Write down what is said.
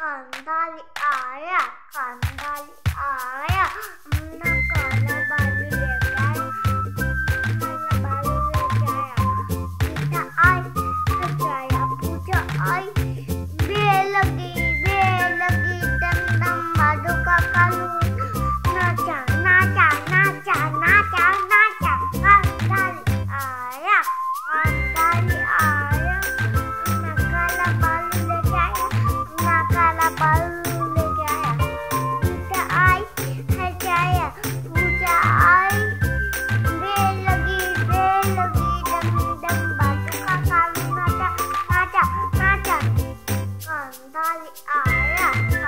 Kandali आया, कandali आया, अपना काला बालू लेके आया, काला बालू लेके आया, पूजा आई, सजाया पूजा आई, बेलगी दम दम बाजूका कालू, नाचा नाचा नाचा नाचा नाचा, कandali आया, कandali आया, अपना काला बालू लेके आया, अपना काला बालू लेके आया, पूजा आई, सजाया पूजा आई, बेलगी दम दम बाजूका कालू, नाचा नाचा नाचा, कandali आया।